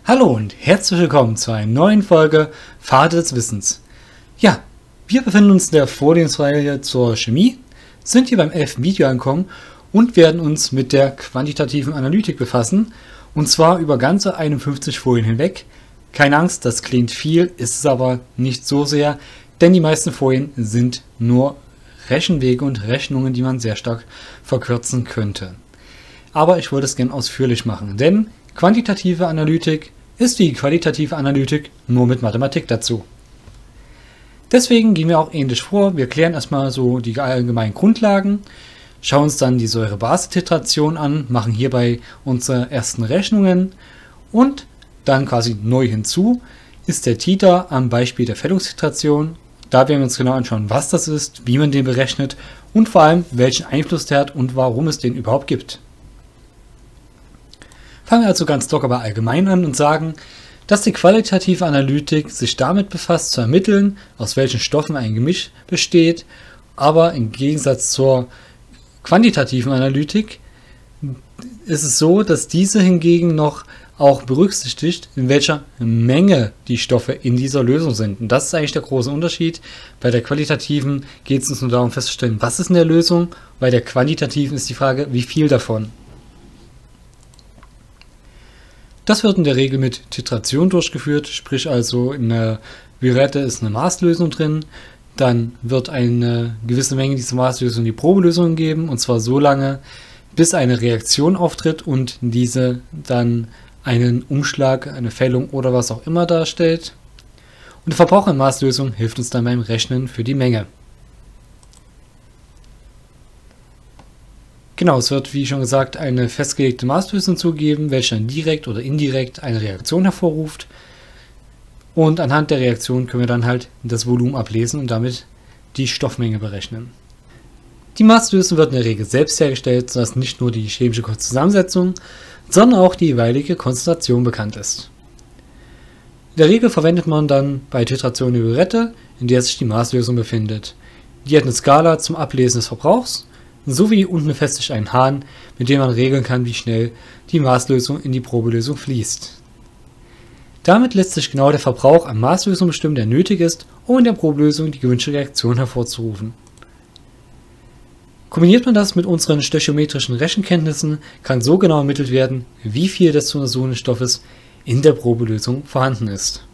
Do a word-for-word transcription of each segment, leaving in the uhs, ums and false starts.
Hallo und herzlich willkommen zu einer neuen Folge Pfade des Wissens. Ja, wir befinden uns in der Vorlesungsreihe zur Chemie, sind hier beim elften Video angekommen und werden uns mit der quantitativen Analytik befassen, und zwar über ganze einundfünfzig Folien hinweg. Keine Angst, das klingt viel, ist es aber nicht so sehr, denn die meisten Folien sind nur Rechenwege und Rechnungen, die man sehr stark verkürzen könnte. Aber ich wollte es gerne ausführlich machen, denn quantitative Analytik ist wie qualitative Analytik, nur mit Mathematik dazu. Deswegen gehen wir auch ähnlich vor. Wir klären erstmal so die allgemeinen Grundlagen, schauen uns dann die Säure-Base-Titration an, machen hierbei unsere ersten Rechnungen und dann quasi neu hinzu ist der Titer am Beispiel der Fällungstitration. Da werden wir uns genau anschauen, was das ist, wie man den berechnet und vor allem, welchen Einfluss der hat und warum es den überhaupt gibt. Fangen wir also ganz locker bei allgemein an und sagen, dass die qualitative Analytik sich damit befasst, zu ermitteln, aus welchen Stoffen ein Gemisch besteht, aber im Gegensatz zur quantitativen Analytik ist es so, dass diese hingegen noch auch berücksichtigt, in welcher Menge die Stoffe in dieser Lösung sind. Und das ist eigentlich der große Unterschied. Bei der qualitativen geht es uns nur darum festzustellen, was ist in der Lösung, bei der quantitativen ist die Frage, wie viel davon. Das wird in der Regel mit Titration durchgeführt, sprich also in der Burette ist eine Maßlösung drin, dann wird eine gewisse Menge dieser Maßlösung in die Probelösung gegeben, und zwar so lange, bis eine Reaktion auftritt und diese dann einen Umschlag, eine Fällung oder was auch immer darstellt. Und der Verbrauch in Maßlösung hilft uns dann beim Rechnen für die Menge. Genau, es wird, wie schon gesagt, eine festgelegte Maßlösung zugeben, welche dann direkt oder indirekt eine Reaktion hervorruft. Und anhand der Reaktion können wir dann halt das Volumen ablesen und damit die Stoffmenge berechnen. Die Maßlösung wird in der Regel selbst hergestellt, sodass nicht nur die chemische Zusammensetzung, sondern auch die jeweilige Konzentration bekannt ist. In der Regel verwendet man dann bei Titration eine Burette, in der sich die Maßlösung befindet. Die hat eine Skala zum Ablesen des Verbrauchs, sowie unten befestigt sich ein Hahn, mit dem man regeln kann, wie schnell die Maßlösung in die Probelösung fließt. Damit lässt sich genau der Verbrauch an Maßlösung bestimmen, der nötig ist, um in der Probelösung die gewünschte Reaktion hervorzurufen. Kombiniert man das mit unseren stöchiometrischen Rechenkenntnissen, kann so genau ermittelt werden, wie viel des zu untersuchenden Stoffes in der Probelösung vorhanden ist.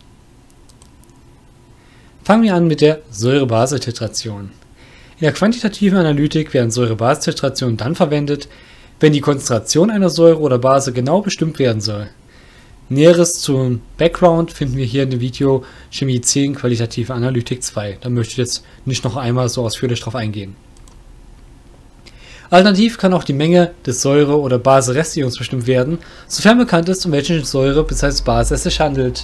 Fangen wir an mit der Säure-Base-Titration. In der quantitativen Analytik werden Säure-Base-Titrationen dann verwendet, wenn die Konzentration einer Säure oder Base genau bestimmt werden soll. Näheres zum Background finden wir hier in dem Video Chemie zehn Qualitative Analytik zwei. Da möchte ich jetzt nicht noch einmal so ausführlich drauf eingehen. Alternativ kann auch die Menge des Säure- oder Base-Restions bestimmt werden, sofern bekannt ist, um welche Säure bzw. Base es sich handelt.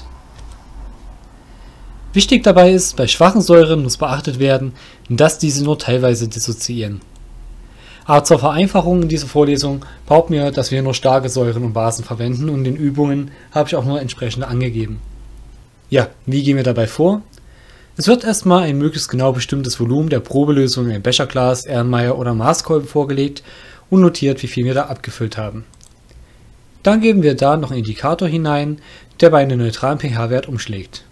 Wichtig dabei ist, bei schwachen Säuren muss beachtet werden, dass diese nur teilweise dissoziieren. Aber zur Vereinfachung in dieser Vorlesung behaupten wir, dass wir nur starke Säuren und Basen verwenden, und in den Übungen habe ich auch nur entsprechende angegeben. Ja, wie gehen wir dabei vor? Es wird erstmal ein möglichst genau bestimmtes Volumen der Probelösung in ein Becherglas, Erlenmeyer oder Maßkolben vorgelegt und notiert, wie viel wir da abgefüllt haben. Dann geben wir da noch einen Indikator hinein, der bei einem neutralen pH-Wert umschlägt.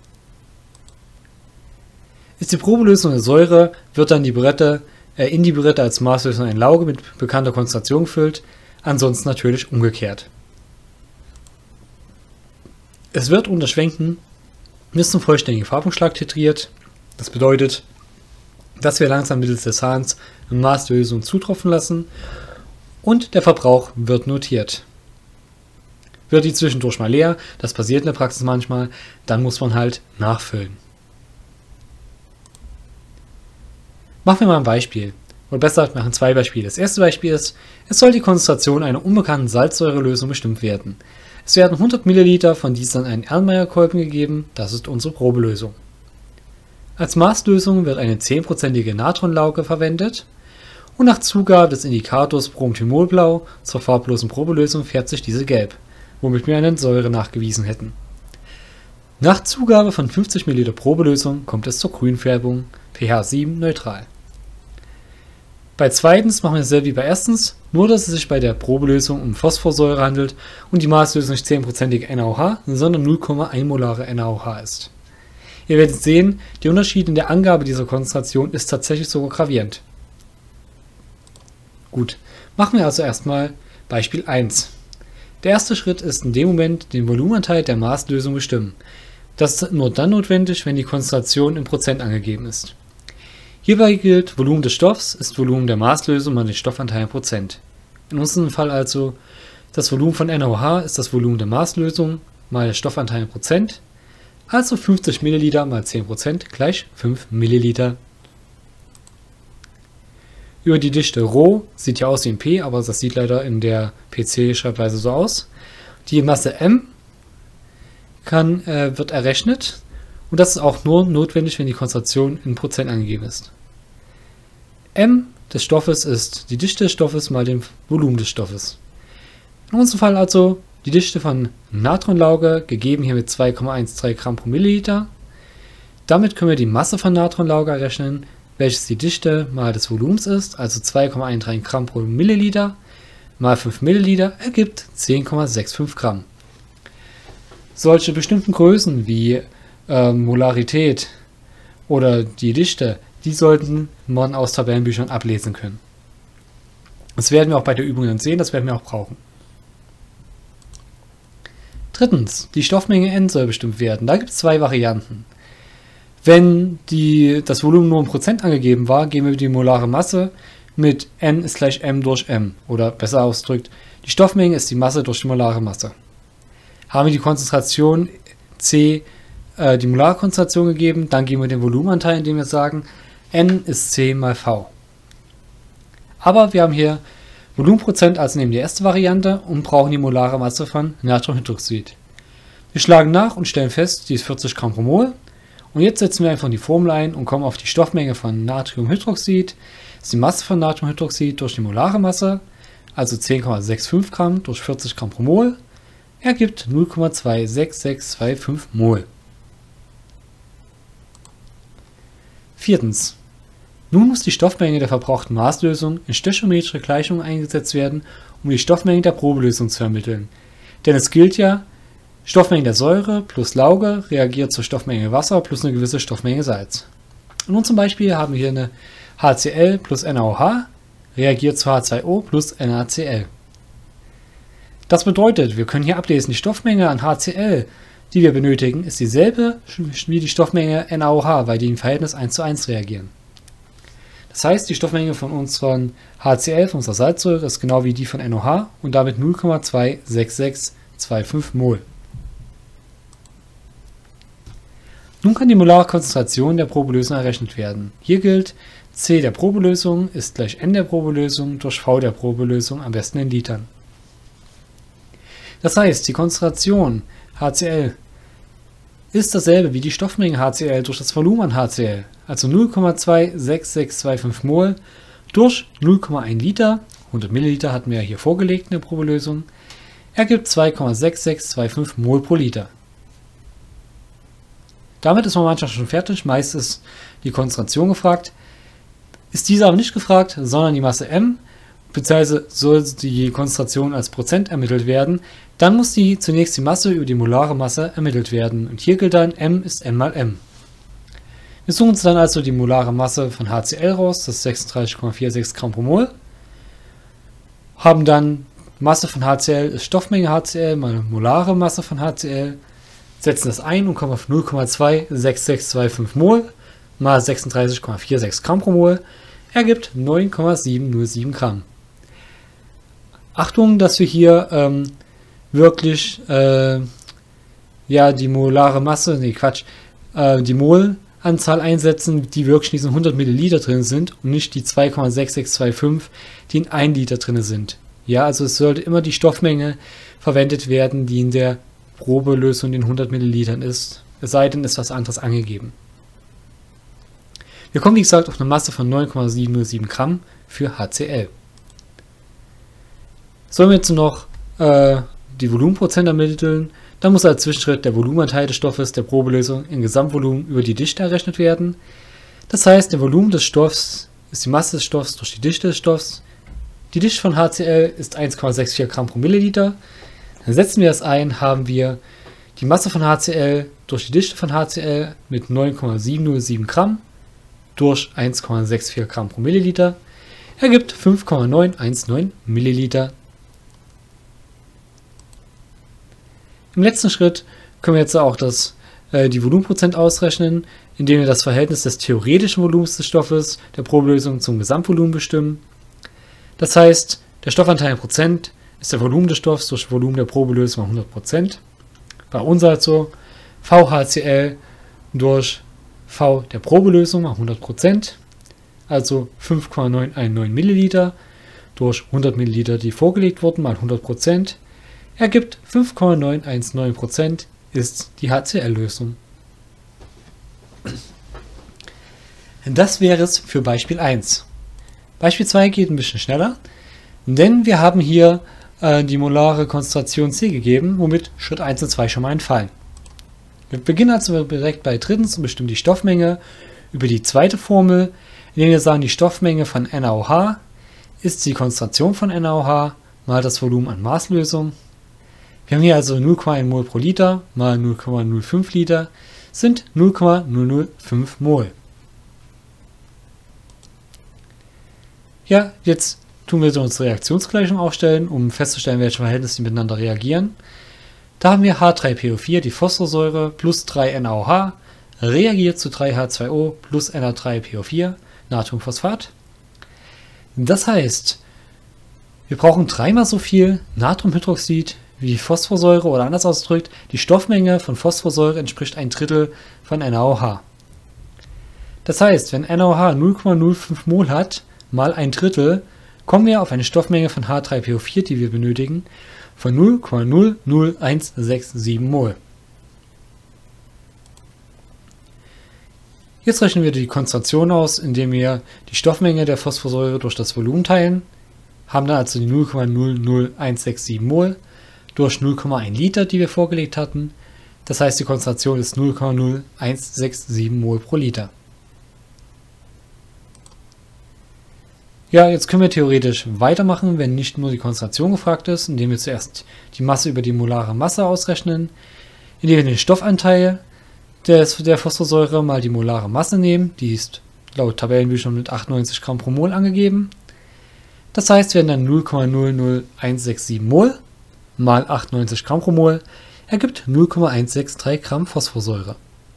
Ist die Probelösung eine Säure, wird dann die Burette, äh, in die Burette als Maßlösung ein Lauge mit bekannter Konzentration gefüllt, ansonsten natürlich umgekehrt. Es wird unter Schwenken bis zum vollständigen Farbumschlag titriert. Das bedeutet, dass wir langsam mittels des Hahns eine Maßlösung zutropfen lassen und der Verbrauch wird notiert. Wird die zwischendurch mal leer, das passiert in der Praxis manchmal, dann muss man halt nachfüllen. Machen wir mal ein Beispiel. Oder besser, wir machen zwei Beispiele. Das erste Beispiel ist, es soll die Konzentration einer unbekannten Salzsäurelösung bestimmt werden. Es werden hundert Milliliter von dieser in einen Erlenmeyer-Kolben gegeben, das ist unsere Probelösung. Als Maßlösung wird eine zehnprozentige Natronlauge verwendet und nach Zugabe des Indikators Bromthymolblau zur farblosen Probelösung färbt sich diese gelb, womit wir eine Säure nachgewiesen hätten. Nach Zugabe von fünfzig Milliliter Probelösung kommt es zur Grünfärbung, pH sieben neutral. Bei zweitens machen wir dasselbe wie bei erstens, nur dass es sich bei der Probelösung um Phosphorsäure handelt und die Maßlösung nicht zehn Prozent N A O H, sondern null Komma eins molare N A O H ist. Ihr werdet sehen, der Unterschied in der Angabe dieser Konzentration ist tatsächlich sogar gravierend. Gut, machen wir also erstmal Beispiel eins. Der erste Schritt ist in dem Moment den Volumenanteil der Maßlösung bestimmen. Das ist nur dann notwendig, wenn die Konzentration in Prozent angegeben ist. Hierbei gilt, Volumen des Stoffs ist Volumen der Maßlösung mal den Stoffanteil in Prozent. In unserem Fall also, das Volumen von N A O H ist das Volumen der Maßlösung mal der Stoffanteil in Prozent, also fünfzig Milliliter mal zehn Prozent gleich fünf Milliliter. Über die Dichte Rho, sieht ja aus wie ein P, aber das sieht leider in der P C-Schreibweise so aus. Die Masse M kann, äh, wird errechnet und das ist auch nur notwendig, wenn die Konzentration in Prozent angegeben ist. M des Stoffes ist die Dichte des Stoffes mal dem Volumen des Stoffes. In unserem Fall also die Dichte von Natronlauge, gegeben hier mit zwei Komma dreizehn Gramm pro Milliliter. Damit können wir die Masse von Natronlauge errechnen, welches die Dichte mal des Volumens ist, also zwei Komma dreizehn Gramm pro Milliliter mal fünf Milliliter ergibt zehn Komma fünfundsechzig Gramm. Solche bestimmten Größen wie äh, Molarität oder die Dichte, die sollten man aus Tabellenbüchern ablesen können. Das werden wir auch bei der Übung dann sehen, das werden wir auch brauchen. Drittens, die Stoffmenge N soll bestimmt werden. Da gibt es zwei Varianten. Wenn die, das Volumen nur in Prozent angegeben war, geben wir die molare Masse mit N ist gleich M durch M. Oder besser ausgedrückt, die Stoffmenge ist die Masse durch die molare Masse. Haben wir die Konzentration C, äh, die Molarkonzentration gegeben, dann geben wir den Volumenanteil, indem wir sagen, N ist C mal V. Aber wir haben hier Volumenprozent, also nehmen die erste Variante und brauchen die molare Masse von Natriumhydroxid. Wir schlagen nach und stellen fest, die ist vierzig Gramm pro Mol. Und jetzt setzen wir einfach die Formel ein und kommen auf die Stoffmenge von Natriumhydroxid. Das ist die Masse von Natriumhydroxid durch die molare Masse, also zehn Komma fünfundsechzig Gramm durch vierzig Gramm pro Mol, ergibt null Komma zwei sechs sechs zwei fünf Mol. Viertens. Nun muss die Stoffmenge der verbrauchten Maßlösung in stöchiometrische Gleichungen eingesetzt werden, um die Stoffmenge der Probelösung zu ermitteln. Denn es gilt ja, Stoffmenge der Säure plus Lauge reagiert zur Stoffmenge Wasser plus eine gewisse Stoffmenge Salz. In unserem Beispiel haben wir hier eine HCl plus N A O H reagiert zu H zwei O plus NaCl. Das bedeutet, wir können hier ablesen, die Stoffmenge an HCl, die wir benötigen, ist dieselbe wie die Stoffmenge N A O H, weil die im Verhältnis eins zu eins reagieren. Das heißt, die Stoffmenge von unseren HCl, von unserer Salzsäure, ist genau wie die von N O H und damit null Komma zwei sechs sechs zwei fünf Mol. Nun kann die molare Konzentration der Probelösung errechnet werden. Hier gilt, C der Probelösung ist gleich N der Probelösung durch V der Probelösung, am besten in Litern. Das heißt, die Konzentration HCl ist dasselbe wie die Stoffmenge HCl durch das Volumen an HCl, also null Komma zwei sechs sechs zwei fünf Mol durch null Komma eins Liter, hundert Milliliter hatten wir ja hier vorgelegt in der Probelösung, ergibt zwei Komma sechs sechs zwei fünf Mol pro Liter. Damit ist man manchmal schon fertig, meist ist die Konzentration gefragt, ist diese aber nicht gefragt, sondern die Masse M, beziehungsweise soll die Konzentration als Prozent ermittelt werden, dann muss die zunächst die Masse über die molare Masse ermittelt werden und hier gilt dann M ist N mal M. Wir suchen uns dann also die molare Masse von HCl raus, das ist sechsunddreißig Komma sechsundvierzig Gramm pro Mol, haben dann Masse von HCl ist Stoffmenge HCl mal molare Masse von HCl, setzen das ein und kommen auf null Komma zwei sechs sechs zwei fünf Mol mal sechsunddreißig Komma sechsundvierzig Gramm pro Mol ergibt neun Komma sieben null sieben Gramm. Achtung, dass wir hier ähm, wirklich äh, ja, die molare Masse, nee Quatsch, äh, die Molanzahl einsetzen, die wirklich in diesen hundert Milliliter drin sind und nicht die zwei Komma sechs sechs zwei fünf, die in ein Liter drin sind. Ja, also es sollte immer die Stoffmenge verwendet werden, die in der Probelösung in hundert Millilitern ist, es sei denn, ist was anderes angegeben. Wir kommen wie gesagt auf eine Masse von neun Komma sieben null sieben Gramm für HCl. Sollen wir jetzt noch äh, die Volumenprozent ermitteln, dann muss als Zwischenschritt der Volumenanteil des Stoffes der Probelösung in Gesamtvolumen über die Dichte errechnet werden. Das heißt, der Volumen des Stoffs ist die Masse des Stoffs durch die Dichte des Stoffs. Die Dichte von HCl ist eins Komma vierundsechzig Gramm pro Milliliter. Dann setzen wir das ein, haben wir die Masse von HCl durch die Dichte von HCl mit neun Komma siebenhundertsieben Gramm durch eins Komma vierundsechzig Gramm pro Milliliter ergibt fünf Komma neunhundertzehn Milliliter. Im letzten Schritt können wir jetzt auch das, äh, die Volumenprozent ausrechnen, indem wir das Verhältnis des theoretischen Volumens des Stoffes der Probelösung zum Gesamtvolumen bestimmen. Das heißt, der Stoffanteil in Prozent ist der Volumen des Stoffs durch Volumen der Probelösung mal hundert Prozent. Bei uns also VHCl durch V der Probelösung mal hundert Prozent, also fünf Komma neunhundertzehn Milliliter durch hundert Milliliter, die vorgelegt wurden, mal hundert Prozent, ergibt fünf Komma neunhundertzehn Prozent ist die HCl-Lösung. Das wäre es für Beispiel eins. Beispiel zwei geht ein bisschen schneller, denn wir haben hier äh, die molare Konzentration C gegeben, womit Schritt eins und zwei schon mal entfallen. Wir beginnen also direkt bei drittens und bestimmen die Stoffmenge über die zweite Formel, indem wir sagen, die Stoffmenge von NaOH ist die Konzentration von NaOH mal das Volumen an Maßlösung. Wir haben hier also null Komma eins Mol pro Liter mal null Komma null fünf Liter sind null Komma null null fünf Mol. Ja, jetzt tun wir so unsere Reaktionsgleichung aufstellen, um festzustellen, welche Verhältnisse die miteinander reagieren. Da haben wir H drei P O vier, die Phosphorsäure, plus drei NaOH, reagiert zu drei H zwei O plus N A drei P O vier, Natriumphosphat. Das heißt, wir brauchen dreimal so viel Natriumhydroxid wie Phosphorsäure, oder anders ausgedrückt, die Stoffmenge von Phosphorsäure entspricht ein Drittel von NaOH. Das heißt, wenn NaOH null Komma null fünf Mol hat, mal ein Drittel, kommen wir auf eine Stoffmenge von H drei P O vier, die wir benötigen, von null Komma null null eins sechs sieben Mol. Jetzt rechnen wir die Konzentration aus, indem wir die Stoffmenge der Phosphorsäure durch das Volumen teilen, haben dann also die null Komma null null eins sechs sieben Mol durch null Komma eins Liter, die wir vorgelegt hatten. Das heißt, die Konzentration ist null Komma null eins sechs sieben Mol pro Liter. Ja, jetzt können wir theoretisch weitermachen, wenn nicht nur die Konzentration gefragt ist, indem wir zuerst die Masse über die molare Masse ausrechnen, indem wir den Stoffanteil des, der Phosphorsäure mal die molare Masse nehmen, die ist laut Tabellenbüchern mit achtundneunzig Gramm pro Mol angegeben. Das heißt, wir werden dann null Komma null null eins sechs sieben Mol mal achtundneunzig Gramm pro Mol ergibt null Komma eins sechs drei Gramm Phosphorsäure.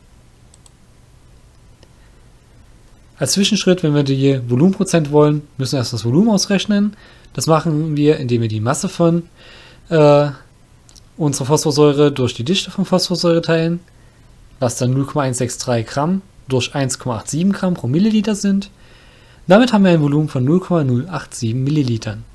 Als Zwischenschritt, wenn wir die Volumenprozent wollen, müssen wir erst das Volumen ausrechnen. Das machen wir, indem wir die Masse von äh, unserer Phosphorsäure durch die Dichte von Phosphorsäure teilen, was dann null Komma eins sechs drei Gramm durch eins Komma siebenundachtzig Gramm pro Milliliter sind. Damit haben wir ein Volumen von null Komma null acht sieben Millilitern.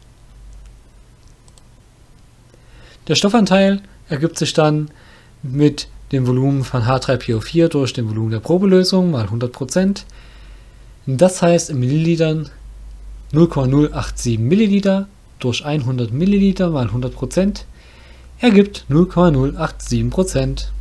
Der Stoffanteil ergibt sich dann mit dem Volumen von H drei P O vier durch den Volumen der Probelösung mal hundert Prozent. Das heißt in Millilitern null Komma null acht sieben Milliliter durch hundert Milliliter mal hundert Prozent ergibt null Komma null acht sieben Prozent.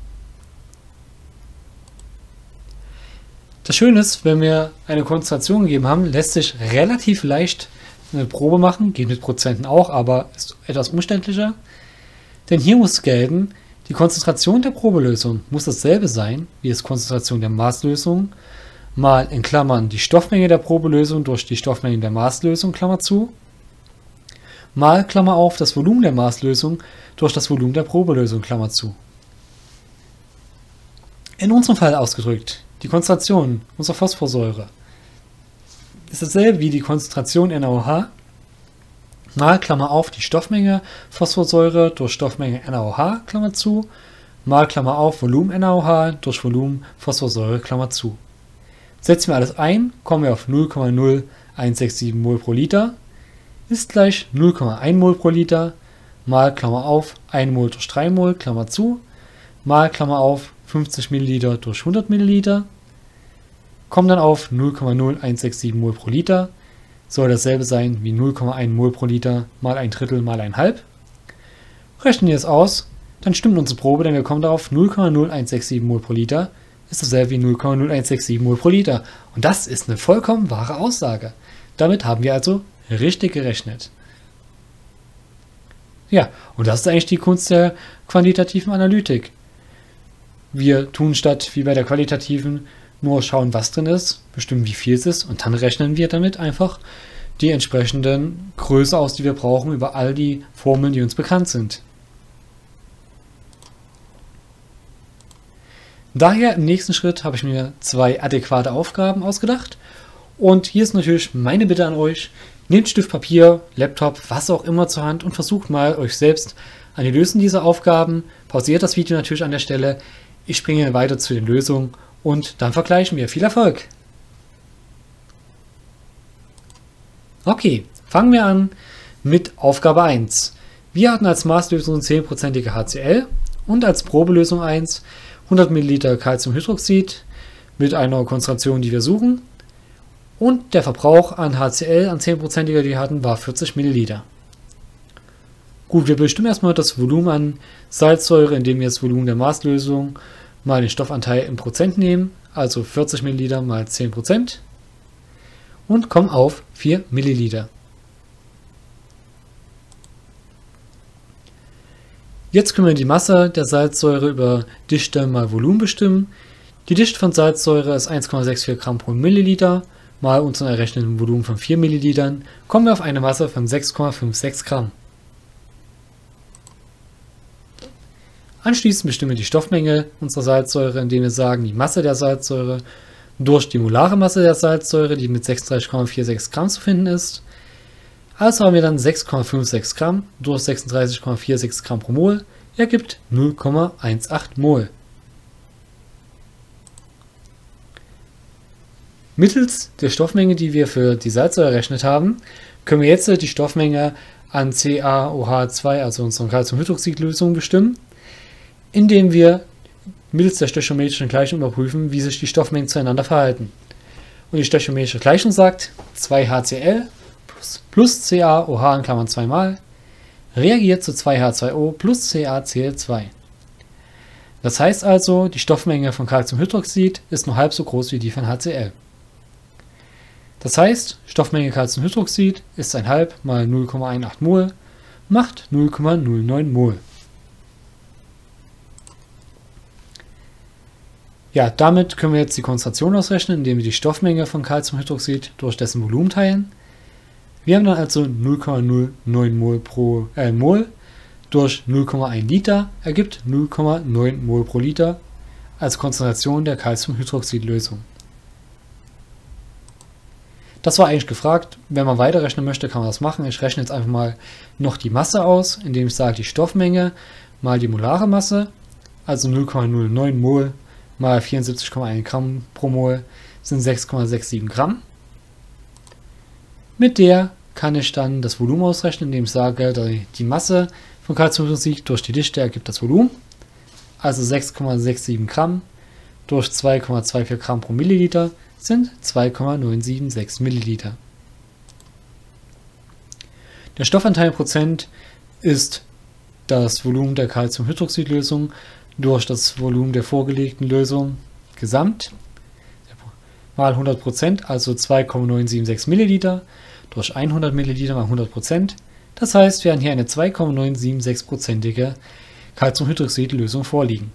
Das Schöne ist, wenn wir eine Konzentration gegeben haben, lässt sich relativ leicht eine Probe machen, geht mit Prozenten auch, aber ist etwas umständlicher. Denn hier muss gelten, die Konzentration der Probelösung muss dasselbe sein wie die Konzentration der Maßlösung, mal in Klammern die Stoffmenge der Probelösung durch die Stoffmenge der Maßlösung, Klammer zu, mal Klammer auf das Volumen der Maßlösung durch das Volumen der Probelösung, Klammer zu. In unserem Fall ausgedrückt, die Konzentration unserer Phosphorsäure ist dasselbe wie die Konzentration NaOH, mal Klammer auf die Stoffmenge Phosphorsäure durch Stoffmenge NaOH, Klammer zu, mal Klammer auf Volumen NaOH durch Volumen Phosphorsäure, Klammer zu. Setzen wir alles ein, kommen wir auf null Komma null eins sechs sieben Mol pro Liter, ist gleich null Komma eins Mol pro Liter, mal Klammer auf ein Mol durch drei Mol, Klammer zu, mal Klammer auf fünfzig Milliliter durch hundert Milliliter, kommen dann auf null Komma null eins sechs sieben Mol pro Liter, soll dasselbe sein wie null Komma eins Mol pro Liter mal ein Drittel mal ein halb. Rechnen wir es aus, dann stimmt unsere Probe, denn wir kommen darauf null Komma null eins sechs sieben Mol pro Liter ist dasselbe wie null Komma null eins sechs sieben Mol pro Liter. Und das ist eine vollkommen wahre Aussage. Damit haben wir also richtig gerechnet. Ja, und das ist eigentlich die Kunst der quantitativen Analytik. Wir tun statt wie bei der qualitativen nur schauen, was drin ist, bestimmen, wie viel es ist und dann rechnen wir damit einfach die entsprechenden Größe aus, die wir brauchen über all die Formeln, die uns bekannt sind. Daher im nächsten Schritt habe ich mir zwei adäquate Aufgaben ausgedacht und hier ist natürlich meine Bitte an euch, nehmt Stift, Papier, Laptop, was auch immer zur Hand und versucht mal euch selbst an die Lösung dieser Aufgaben, pausiert das Video natürlich an der Stelle, ich springe weiter zu den Lösungen und dann vergleichen wir. Viel Erfolg! Okay, fangen wir an mit Aufgabe eins. Wir hatten als Maßlösung zehn Prozent H C l und als Probelösung eins hundert Milliliter Calciumhydroxid mit einer Konzentration, die wir suchen. Und der Verbrauch an H C l, an zehn Prozent, die wir hatten, war vierzig Milliliter. Gut, wir bestimmen erstmal das Volumen an Salzsäure, indem wir das Volumen der Maßlösung mal den Stoffanteil in Prozent nehmen, also vierzig Milliliter mal zehn Prozent. Und kommen auf vier Milliliter. Jetzt können wir die Masse der Salzsäure über Dichte mal Volumen bestimmen. Die Dichte von Salzsäure ist eins Komma vierundsechzig Gramm pro Milliliter mal unserem errechneten Volumen von vier Millilitern, kommen wir auf eine Masse von sechs Komma sechsundfünfzig Gramm. Anschließend bestimmen wir die Stoffmenge unserer Salzsäure, indem wir sagen, die Masse der Salzsäure durch die molare Masse der Salzsäure, die mit sechsunddreißig Komma sechsundvierzig Gramm zu finden ist. Also haben wir dann sechs Komma sechsundfünfzig Gramm durch sechsunddreißig Komma sechsundvierzig Gramm pro Mol, ergibt null Komma achtzehn Mol. Mittels der Stoffmenge, die wir für die Salzsäure errechnet haben, können wir jetzt die Stoffmenge an C a O H zwei, also unserer Calciumhydroxidlösung, bestimmen, indem wir mittels der stöchiometrischen Gleichung überprüfen, wie sich die Stoffmengen zueinander verhalten. Und die stöchiometrische Gleichung sagt, zwei H C l plus, plus C a O H in Klammern zwei mal reagiert zu zwei H zwei O plus C a C l zwei. Das heißt also, die Stoffmenge von Calciumhydroxid ist nur halb so groß wie die von H C l. Das heißt, Stoffmenge Calciumhydroxid ist ein halb mal null Komma achtzehn Mol macht null Komma null neun Mol. Ja, damit können wir jetzt die Konzentration ausrechnen, indem wir die Stoffmenge von Calciumhydroxid durch dessen Volumen teilen. Wir haben dann also null Komma null neun Mol pro äh, Mol durch null Komma eins Liter ergibt null Komma neun Mol pro Liter als Konzentration der Calciumhydroxidlösung. Das war eigentlich gefragt. Wenn man weiterrechnen möchte, kann man das machen. Ich rechne jetzt einfach mal noch die Masse aus, indem ich sage, die Stoffmenge mal die molare Masse, also null Komma null neun Mol mal vierundsiebzig Komma eins Gramm pro Mol sind sechs Komma siebenundsechzig Gramm. Mit der kann ich dann das Volumen ausrechnen, indem ich sage, die Masse von Calciumhydroxid durch die Dichte ergibt das Volumen, also sechs Komma siebenundsechzig Gramm durch zwei Komma vierundzwanzig Gramm pro Milliliter sind zwei Komma neun sieben sechs Milliliter. Der Stoffanteil in Prozent ist das Volumen der Calciumhydroxidlösung durch das Volumen der vorgelegten Lösung gesamt mal hundert Prozent, also zwei Komma neun sieben sechs Milliliter durch hundert Milliliter mal hundert Prozent. Das heißt, wir haben hier eine zwei Komma neun sieben sechs prozentige Calciumhydroxidlösung vorliegen.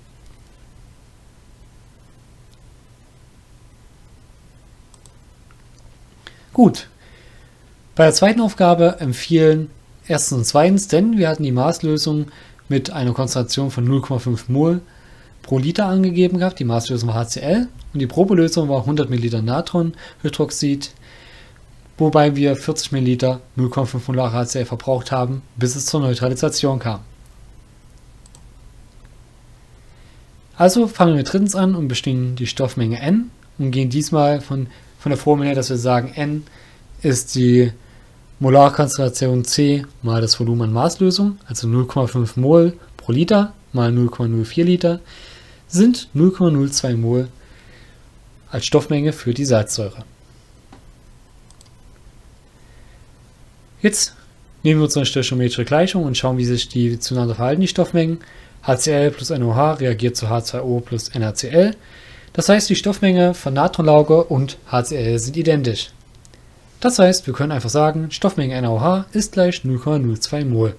Gut, bei der zweiten Aufgabe empfehlen erstens und zweitens, denn wir hatten die Maßlösung mit einer Konzentration von null Komma fünf Mol pro Liter angegeben gehabt. Die Maßlösung war H C l und die Probelösung war hundert Milliliter Natronhydroxid, wobei wir vierzig Milliliter null Komma fünf Molar H C l verbraucht haben, bis es zur Neutralisation kam. Also fangen wir mit drittens an und bestimmen die Stoffmenge N und gehen diesmal von, von der Formel her, dass wir sagen, N ist die Molarkonzentration C mal das Volumen an Maßlösung, also null Komma fünf Mol pro Liter mal null Komma null vier Liter, sind null Komma null zwei Mol als Stoffmenge für die Salzsäure. Jetzt nehmen wir unsere stöchiometrische Gleichung und schauen, wie sich die zueinander verhalten, die Stoffmengen. H C l plus N O H reagiert zu H zwei O plus N A C l. Das heißt, die Stoffmenge von Natronlauge und H C l sind identisch. Das heißt, wir können einfach sagen, Stoffmenge N A O H ist gleich null Komma null zwei Mol.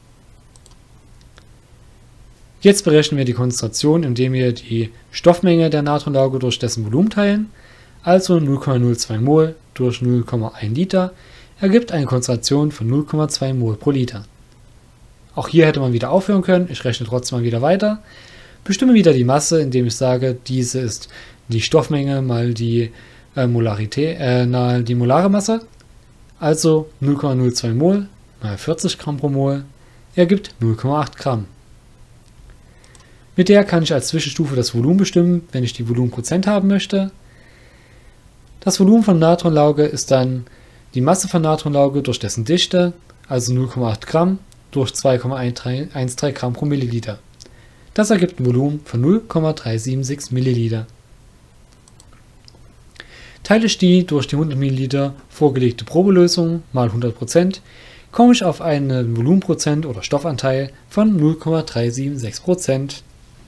Jetzt berechnen wir die Konzentration, indem wir die Stoffmenge der Natronlauge durch dessen Volumen teilen, also null Komma null zwei Mol durch null Komma eins Liter, ergibt eine Konzentration von null Komma zwei Mol pro Liter. Auch hier hätte man wieder aufhören können, ich rechne trotzdem mal wieder weiter, bestimme wieder die Masse, indem ich sage, diese ist die Stoffmenge mal die äh, Molarität, äh, na, die molare Masse, also null Komma null zwei Mol mal vierzig Gramm pro Mol, ergibt null Komma acht Gramm. Mit der kann ich als Zwischenstufe das Volumen bestimmen, wenn ich die Volumenprozent haben möchte. Das Volumen von Natronlauge ist dann die Masse von Natronlauge durch dessen Dichte, also null Komma acht Gramm, durch zwei Komma dreizehn Gramm pro Milliliter. Das ergibt ein Volumen von null Komma drei sieben sechs Milliliter. Teile ich die durch die hundert Milliliter vorgelegte Probelösung mal hundert Prozent, komme ich auf einen Volumenprozent oder Stoffanteil von null Komma drei sieben sechs Prozent.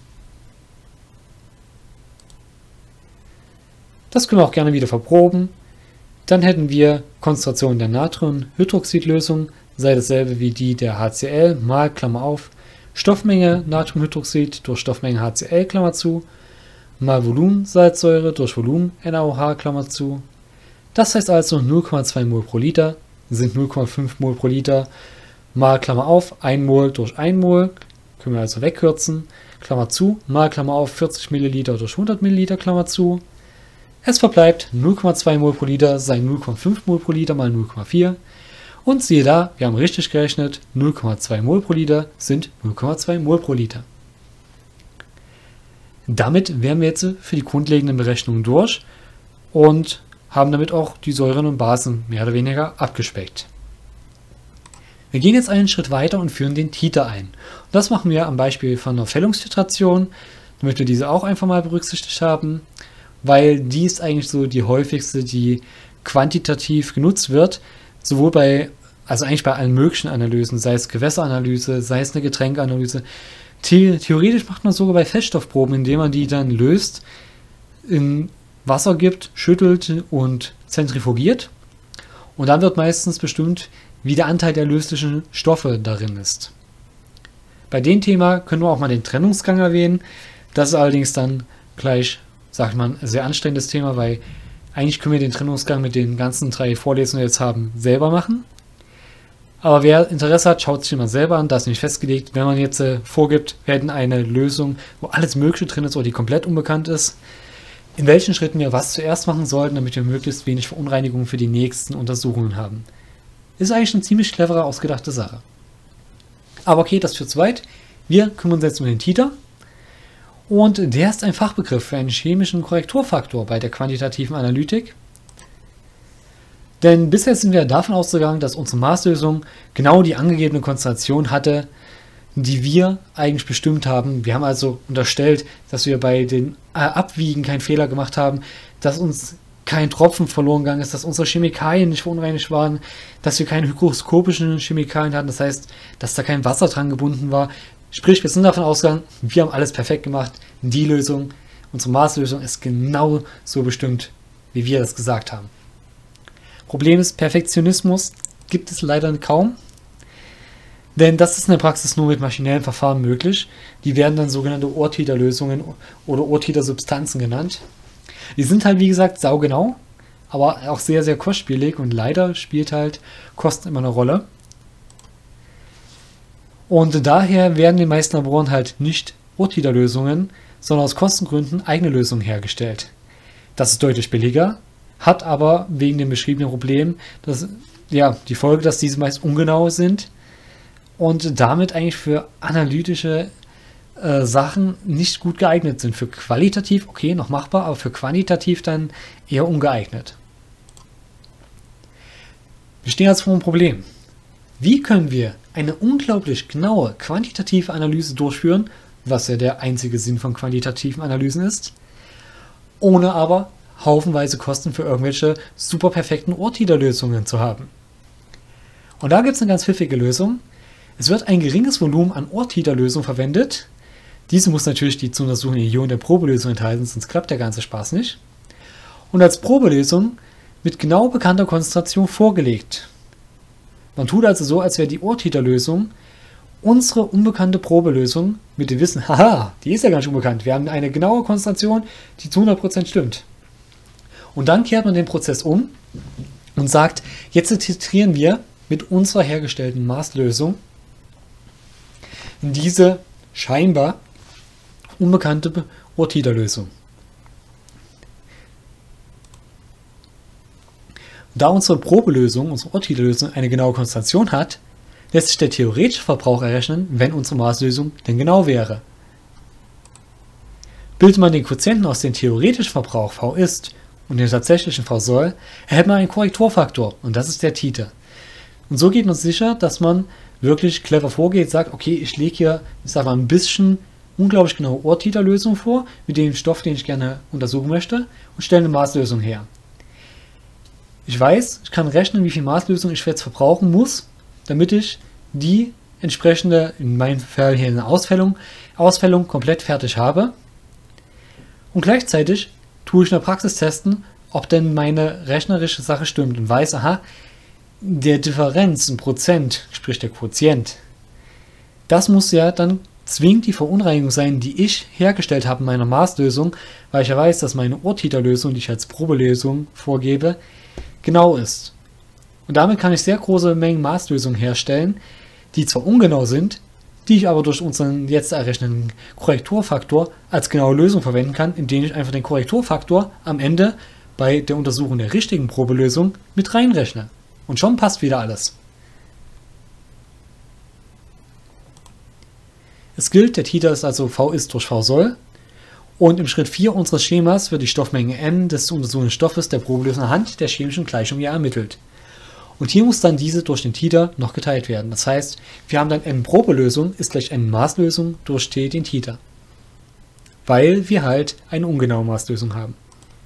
Das können wir auch gerne wieder verproben. Dann hätten wir Konzentration der Natriumhydroxidlösung, sei dasselbe wie die der HCl mal, Klammer auf, Stoffmenge Natriumhydroxid durch Stoffmenge HCl, Klammer zu, mal Volumen Salzsäure durch Volumen N A O H, Klammer zu. Das heißt also null Komma zwei Mol pro Liter sind null Komma fünf Mol pro Liter mal, Klammer auf, ein Mol durch ein Mol, können wir also wegkürzen, Klammer zu, mal, Klammer auf, vierzig Milliliter durch hundert Milliliter, Klammer zu. Es verbleibt null Komma zwei Mol pro Liter sei null Komma fünf Mol pro Liter mal null Komma vier. Und siehe da, wir haben richtig gerechnet, null Komma zwei Mol pro Liter sind null Komma zwei Mol pro Liter. Damit wären wir jetzt für die grundlegenden Berechnungen durch und haben damit auch die Säuren und Basen mehr oder weniger abgespeckt. Wir gehen jetzt einen Schritt weiter und führen den Titer ein. Und das machen wir am Beispiel von einer Fällungstitration, damit wir diese auch einfach mal berücksichtigt haben, weil die ist eigentlich so die häufigste, die quantitativ genutzt wird, sowohl bei, also eigentlich bei allen möglichen Analysen, sei es Gewässeranalyse, sei es eine Getränkeanalyse. The theoretisch macht man sogar bei Feststoffproben, indem man die dann löst, in Wasser gibt, schüttelt und zentrifugiert. Und dann wird meistens bestimmt, wie der Anteil der löslichen Stoffe darin ist. Bei dem Thema können wir auch mal den Trennungsgang erwähnen. Das ist allerdings dann gleich, sagt man, ein sehr anstrengendes Thema, weil eigentlich können wir den Trennungsgang mit den ganzen drei Vorlesungen, die wir jetzt haben, selber machen. Aber wer Interesse hat, schaut sich immer selber an, da ist nicht festgelegt. Wenn man jetzt äh, vorgibt, wir hätten eine Lösung, wo alles Mögliche drin ist oder die komplett unbekannt ist, in welchen Schritten wir was zuerst machen sollten, damit wir möglichst wenig Verunreinigungen für die nächsten Untersuchungen haben. Ist eigentlich eine ziemlich clevere, ausgedachte Sache. Aber okay, das führt zu weit. Wir kümmern uns jetzt um den Titer. Und der ist ein Fachbegriff für einen chemischen Korrekturfaktor bei der quantitativen Analytik. Denn bisher sind wir davon ausgegangen, dass unsere Maßlösung genau die angegebene Konzentration hatte, die wir eigentlich bestimmt haben. Wir haben also unterstellt, dass wir bei den Abwiegen keinen Fehler gemacht haben, dass uns kein Tropfen verloren gegangen ist, dass unsere Chemikalien nicht verunreinigt waren, dass wir keine hygroskopischen Chemikalien hatten, das heißt, dass da kein Wasser dran gebunden war. Sprich, wir sind davon ausgegangen, wir haben alles perfekt gemacht. Die Lösung, unsere Maßlösung ist genau so bestimmt, wie wir das gesagt haben. Problem ist, Perfektionismus gibt es leider kaum, denn das ist in der Praxis nur mit maschinellen Verfahren möglich. Die werden dann sogenannte Ohrtiter-Lösungen oder Ohrtiter-Substanzen genannt. Die sind halt wie gesagt saugenau, aber auch sehr, sehr kostspielig und leider spielt halt Kosten immer eine Rolle. Und daher werden in den meisten Laboren halt nicht Ohrtiter-Lösungen, sondern aus Kostengründen eigene Lösungen hergestellt. Das ist deutlich billiger, hat aber wegen dem beschriebenen Problem das, ja, die Folge, dass diese meist ungenau sind und damit eigentlich für analytische äh, Sachen nicht gut geeignet sind. Für qualitativ, okay, noch machbar, aber für quantitativ dann eher ungeeignet. Wir stehen jetzt vor einem Problem. Wie können wir eine unglaublich genaue quantitative Analyse durchführen, was ja der einzige Sinn von quantitativen Analysen ist, ohne aber haufenweise Kosten für irgendwelche super perfekten Ohrtiter-Lösungen zu haben? Und da gibt es eine ganz pfiffige Lösung. Es wird ein geringes Volumen an Ohrtiter-Lösung verwendet. Diese muss natürlich die zu untersuchenden Ionen der Probelösung enthalten, sonst klappt der ganze Spaß nicht. Und als Probelösung mit genau bekannter Konzentration vorgelegt. Man tut also so, als wäre die Ohrtiter-Lösung unsere unbekannte Probelösung mit dem Wissen, haha, die ist ja gar nicht unbekannt. Wir haben eine genaue Konzentration, die zu hundert Prozent stimmt. Und dann kehrt man den Prozess um und sagt, jetzt titrieren wir mit unserer hergestellten Maßlösung in diese scheinbar unbekannte Ohrtiter-Lösung. Da unsere Probelösung, unsere Ohrtiter-Lösung eine genaue Konzentration hat, lässt sich der theoretische Verbrauch errechnen, wenn unsere Maßlösung denn genau wäre. Bildet man den Quotienten aus dem theoretischen Verbrauch V ist und den tatsächlichen V soll, erhält man einen Korrekturfaktor und das ist der Titer. Und so geht man sicher, dass man wirklich clever vorgeht, sagt, okay, ich lege hier, ich sag mal, ein bisschen unglaublich genaue Ohrtiter-Lösung vor, mit dem Stoff, den ich gerne untersuchen möchte, und stelle eine Maßlösung her. Ich weiß, ich kann rechnen, wie viel Maßlösung ich jetzt verbrauchen muss, damit ich die entsprechende, in meinem Fall hier eine Ausfällung, Ausfällung komplett fertig habe. Und gleichzeitig tue ich in der Praxis testen, ob denn meine rechnerische Sache stimmt und weiß, aha, der Differenz in Prozent, sprich der Quotient, das muss ja dann zwingend die Verunreinigung sein, die ich hergestellt habe in meiner Maßlösung, weil ich ja weiß, dass meine Ohrtiter-Lösung, die ich als Probelösung vorgebe, genau ist. Und damit kann ich sehr große Mengen Maßlösungen herstellen, die zwar ungenau sind, die ich aber durch unseren jetzt errechneten Korrekturfaktor als genaue Lösung verwenden kann, indem ich einfach den Korrekturfaktor am Ende bei der Untersuchung der richtigen Probelösung mit reinrechne. Und schon passt wieder alles. Es gilt, der Titer ist also V ist durch V soll. Und im Schritt vier unseres Schemas wird die Stoffmenge n des zu untersuchenden Stoffes der Probelösung anhand der chemischen Gleichung ja ermittelt. Und hier muss dann diese durch den Titer noch geteilt werden. Das heißt, wir haben dann n Probelösung ist gleich n Maßlösung durch t den Titer. Weil wir halt eine ungenaue Maßlösung haben.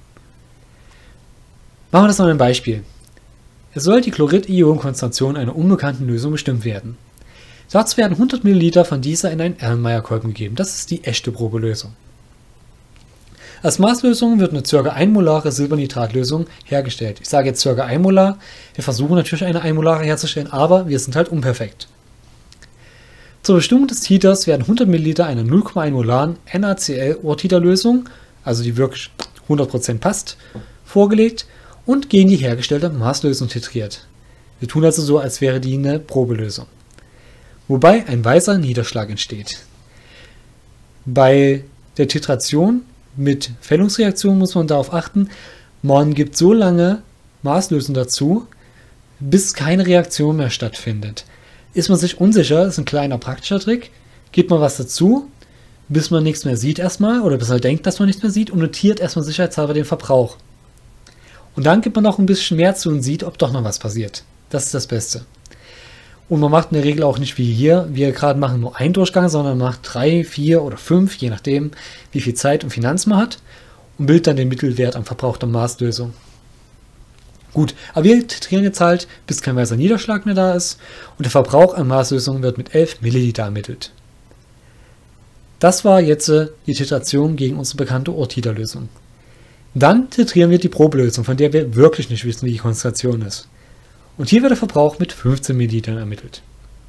Machen wir das mal mit einem Beispiel. Es soll die Chlorid-Ion-Konzentration einer unbekannten Lösung bestimmt werden. Dazu werden hundert Milliliter von dieser in einen Erlenmeyer-Kolben gegeben. Das ist die echte Probelösung. Als Maßlösung wird eine ca. ein molare Silbernitratlösung hergestellt. Ich sage jetzt ca. ein Molar. Wir versuchen natürlich eine ein Molare herzustellen, aber wir sind halt unperfekt. Zur Bestimmung des Titers werden hundert Milliliter einer null Komma eins molaren NaCl-Ohrtiter-Lösung, also die wirklich hundert Prozent passt, vorgelegt und gegen die hergestellte Maßlösung titriert. Wir tun also so, als wäre die eine Probelösung. Wobei ein weißer Niederschlag entsteht. Bei der Titration mit Fällungsreaktion muss man darauf achten, man gibt so lange Maßlösung dazu, bis keine Reaktion mehr stattfindet. Ist man sich unsicher, ist ein kleiner praktischer Trick, gibt man was dazu, bis man nichts mehr sieht erstmal, oder bis man denkt, dass man nichts mehr sieht, und notiert erstmal sicherheitshalber den Verbrauch. Und dann gibt man noch ein bisschen mehr zu und sieht, ob doch noch was passiert. Das ist das Beste. Und man macht in der Regel auch nicht wie hier, wir gerade machen nur einen Durchgang, sondern macht drei, vier oder fünf, je nachdem, wie viel Zeit und Finanz man hat, und bildet dann den Mittelwert am Verbrauch der Maßlösung. Gut, aber wir titrieren jetzt halt, bis kein weißer Niederschlag mehr da ist, und der Verbrauch an Maßlösung wird mit elf Milliliter ermittelt. Das war jetzt die Titration gegen unsere bekannte Ohrtiter-Lösung. Dann titrieren wir die Probelösung, von der wir wirklich nicht wissen, wie die Konzentration ist. Und hier wird der Verbrauch mit fünfzehn Millilitern ermittelt.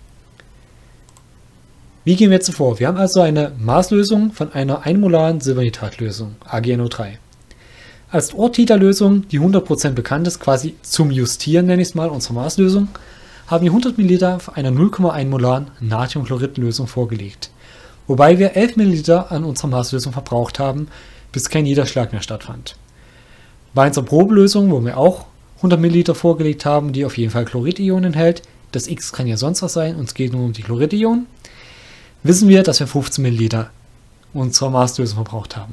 Wie gehen wir jetzt vor? Wir haben also eine Maßlösung von einer ein molaren Silbernitratlösung, A G N O drei. Als Ohrtiter-Lösung, die hundert Prozent bekannt ist, quasi zum Justieren nenne ich es mal, unsere Maßlösung, haben wir hundert Milliliter einer null Komma eins molaren Natriumchlorid-Lösung vorgelegt. Wobei wir elf Milliliter an unserer Maßlösung verbraucht haben, bis kein Niederschlag mehr stattfand. Bei unserer Probelösung, wo wir auch hundert Milliliter vorgelegt haben, die auf jeden Fall Chlorid-Ionen enthält, das X kann ja sonst was sein, uns geht nur um die Chlorid-Ionen, wissen wir, dass wir fünfzehn Milliliter unserer Maßlösung verbraucht haben.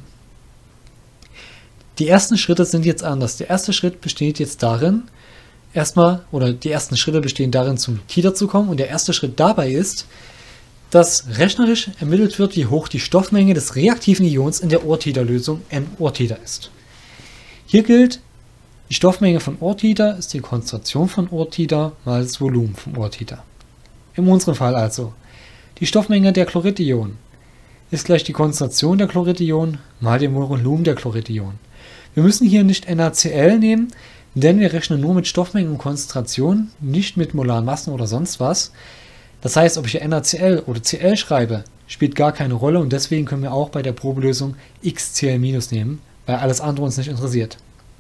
Die ersten Schritte sind jetzt anders. Der erste Schritt besteht jetzt darin, erstmal, oder die ersten Schritte bestehen darin, zum Titer zu kommen, und der erste Schritt dabei ist, dass rechnerisch ermittelt wird, wie hoch die Stoffmenge des reaktiven Ions in der Ohrtiter-Lösung N-Ohrtiter ist. Hier gilt, die Stoffmenge von Ohrtiter ist die Konzentration von Ohrtiter mal das Volumen von Ohrtiter. In unserem Fall also, die Stoffmenge der Chlorid-Ionen ist gleich die Konzentration der Chlorid-Ionen mal dem Volumen der Chlorid-Ionen. Wir müssen hier nicht NaCl nehmen, denn wir rechnen nur mit Stoffmengen und Konzentrationen, nicht mit molaren Massen oder sonst was. Das heißt, ob ich hier NaCl oder Cl schreibe, spielt gar keine Rolle und deswegen können wir auch bei der Probelösung XCl- nehmen, weil alles andere uns nicht interessiert.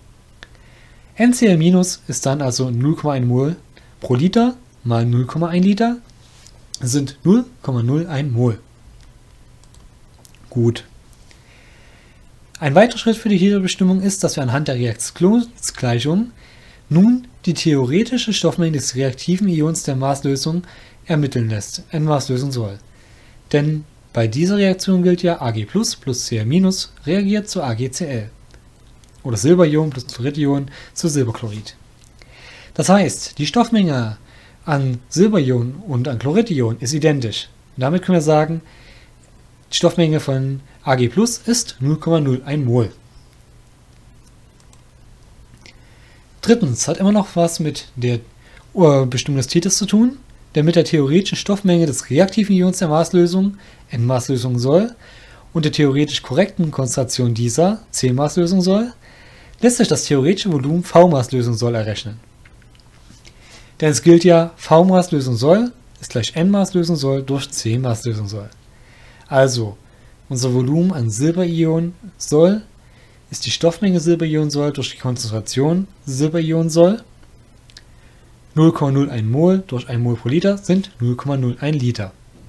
NCl- ist dann also null Komma eins Mol pro Liter mal null Komma eins Liter, sind null Komma null eins Mol. Gut. Ein weiterer Schritt für die Titerbestimmung ist, dass wir anhand der Reaktionsgleichung nun die theoretische Stoffmenge des reaktiven Ions der Maßlösung ermitteln lässt, N-Maßlösung soll. Denn bei dieser Reaktion gilt ja Ag plus plus Cl- reagiert zu AgCl. Oder Silberion plus Chloridion zu Silberchlorid. Das heißt, die Stoffmenge an Silberion und an Chloridion ist identisch. Und damit können wir sagen, die Stoffmenge von Ag plus ist null Komma null eins Mol. Drittens hat immer noch was mit der uh, Bestimmung des Titers zu tun, der mit der theoretischen Stoffmenge des reaktiven Ions der Maßlösung, N-Maßlösung soll, und der theoretisch korrekten Konzentration dieser, C-Maßlösung soll, lässt sich das theoretische Volumen V-Maßlösung soll errechnen. Denn es gilt ja, V-Maßlösung soll ist gleich N-Maßlösung soll durch C-Maßlösung soll. Also, unser Volumen an Silberion soll ist die Stoffmenge Silberion soll durch die Konzentration Silberion soll. null Komma null eins Mol durch ein Mol pro Liter sind null Komma null eins Liter.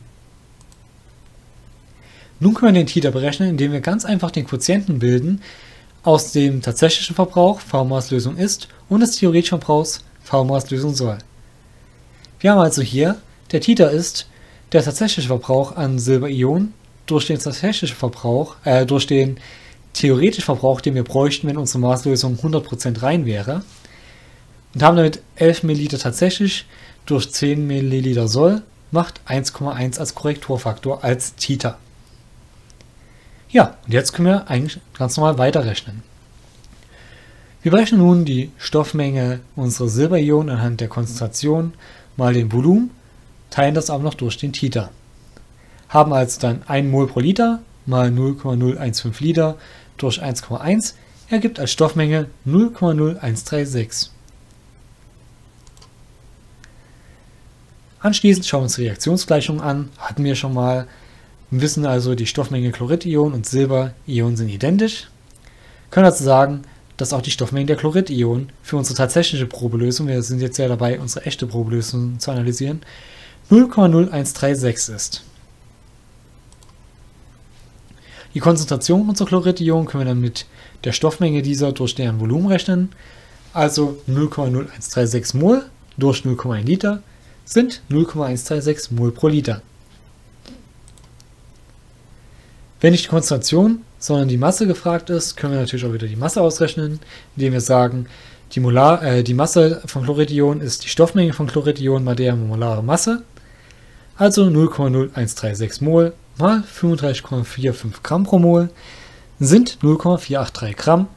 Nun können wir den Titer berechnen, indem wir ganz einfach den Quotienten bilden aus dem tatsächlichen Verbrauch V-Maßlösung ist und des theoretischen Verbrauchs V-Maßlösung soll. Wir haben also hier, der Titer ist der tatsächliche Verbrauch an Silberion durch den tatsächlichen Verbrauch, äh, durch den theoretischen Verbrauch, den wir bräuchten, wenn unsere Maßlösung hundert Prozent rein wäre. Und haben damit elf Milliliter tatsächlich durch zehn Milliliter Soll, macht eins Komma eins als Korrekturfaktor als Titer. Ja, und jetzt können wir eigentlich ganz normal weiterrechnen. Wir berechnen nun die Stoffmenge unserer Silberionen anhand der Konzentration mal den Volumen, teilen das aber noch durch den Titer. Haben also dann ein Mol pro Liter mal null Komma null eins fünf Liter durch eins Komma eins ergibt als Stoffmenge null Komma null eins drei sechs. Anschließend schauen wir uns die Reaktionsgleichung an, hatten wir schon mal. Wir wissen also, die Stoffmenge Chloridion und Silberion sind identisch. Können also sagen, dass auch die Stoffmenge der Chloridion für unsere tatsächliche Probelösung, wir sind jetzt ja dabei, unsere echte Probelösung zu analysieren, null Komma null eins drei sechs ist. Die Konzentration unserer Chloridion können wir dann mit der Stoffmenge dieser durch deren Volumen rechnen. Also null Komma null eins drei sechs Mol durch null Komma eins Liter sind null Komma eins drei sechs Mol pro Liter. Wenn nicht die Konzentration, sondern die Masse gefragt ist, können wir natürlich auch wieder die Masse ausrechnen, indem wir sagen, die, Molar, äh, die Masse von Chloridion ist die Stoffmenge von Chloridion mal deren molare Masse, also null Komma null eins drei sechs Mol mal fünfunddreißig Komma fünfundvierzig Gramm pro Mol sind null Komma vierhundertachtunddreißig Gramm.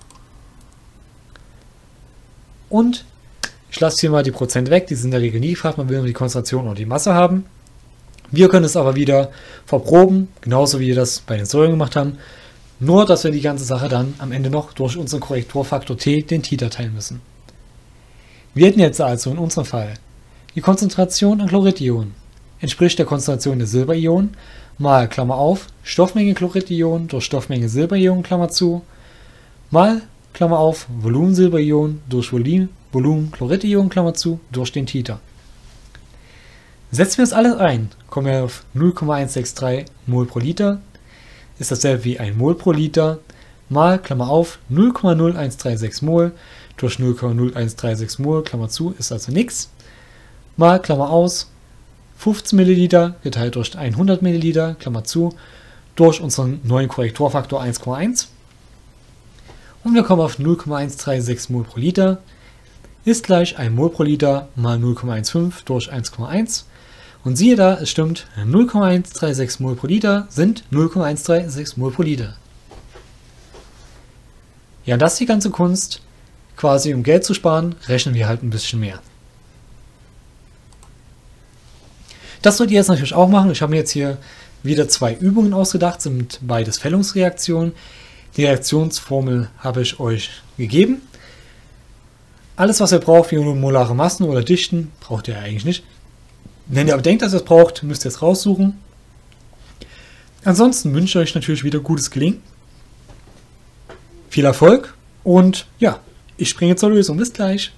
Und ich lasse hier mal die Prozent weg, die sind in der Regel nie gefragt, man will nur die Konzentration oder die Masse haben. Wir können es aber wieder verproben, genauso wie wir das bei den Säuren gemacht haben, nur dass wir die ganze Sache dann am Ende noch durch unseren Korrekturfaktor T, den Titer, teilen müssen. Wir hätten jetzt also in unserem Fall die Konzentration an Chloridion entspricht der Konzentration der Silberionen mal, Klammer auf, Stoffmenge Chloridion durch Stoffmenge Silberion, Klammer zu, mal, Klammer auf, Volumen Silberion durch Volumen, Volumen Chloridion, Klammer zu, durch den Titer. Setzen wir das alles ein, kommen wir auf null Komma eins sechs drei Mol pro Liter, ist dasselbe wie ein Mol pro Liter, mal, Klammer auf, null Komma null eins drei sechs Mol durch null Komma null eins drei sechs Mol, Klammer zu, ist also nichts, mal, Klammer aus, fünfzehn Milliliter geteilt durch hundert Milliliter, Klammer zu, durch unseren neuen Korrekturfaktor eins Komma eins. Und wir kommen auf null Komma eins drei sechs Mol pro Liter, ist gleich ein Mol pro Liter mal null Komma fünfzehn durch eins Komma eins. Und siehe da, es stimmt, null Komma eins drei sechs Mol pro Liter sind null Komma eins drei sechs Mol pro Liter. Ja, und das ist die ganze Kunst. Quasi um Geld zu sparen, rechnen wir halt ein bisschen mehr. Das sollt ihr jetzt natürlich auch machen. Ich habe mir jetzt hier wieder zwei Übungen ausgedacht, sind beides Fällungsreaktionen. Die Reaktionsformel habe ich euch gegeben. Alles, was ihr braucht, wie molare Massen oder Dichten, braucht ihr eigentlich nicht. Wenn ihr aber denkt, dass ihr es braucht, müsst ihr es raussuchen. Ansonsten wünsche ich euch natürlich wieder gutes Gelingen. Viel Erfolg und ja, ich springe zur Lösung. Bis gleich.